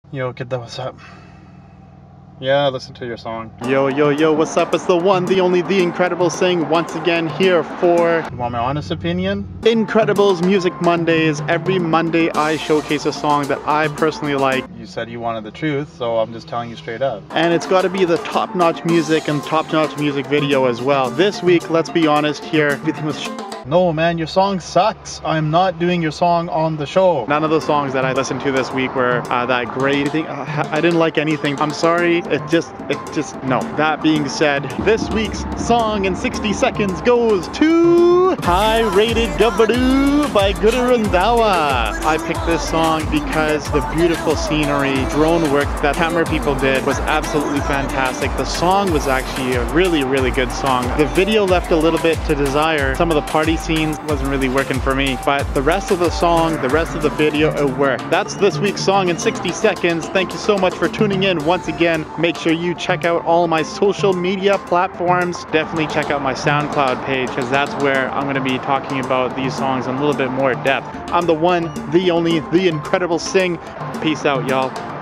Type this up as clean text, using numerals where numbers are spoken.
Yo, get that, what's up? Yeah, listen to your song. Yo, yo, yo, what's up? It's the one, the only, the Incredible Sing once again here for You want my honest opinion? Incredibles Music Mondays. Every Monday I showcase a song that I personally like. You said you wanted the truth, so I'm just telling you straight up. And it's got to be the top-notch music and top-notch music video as well. This week, let's be honest here, everything was No, man, your song sucks. I'm not doing your song on the show. None of the songs that I listened to this week were that great. I didn't like anything. I'm sorry. It just, no. That being said, this week's song in 60 seconds goes to High Rated Gabadoo by Guru Randhawa. I picked this song because the beautiful scenery, drone work that camera people did was absolutely fantastic. The song was actually a really, really good song. The video left a little bit to desire. Some of the party scenes wasn't really working for me, but the rest of the song, the rest of the video, it worked. That's this week's song in 60 seconds. Thank you so much for tuning in once again. Make sure you check out all my social media platforms. Definitely check out my SoundCloud page, because that's where I'm going to be talking about these songs in a little bit more depth. I'm the one, the only, the Incredible Sing. Peace out, y'all.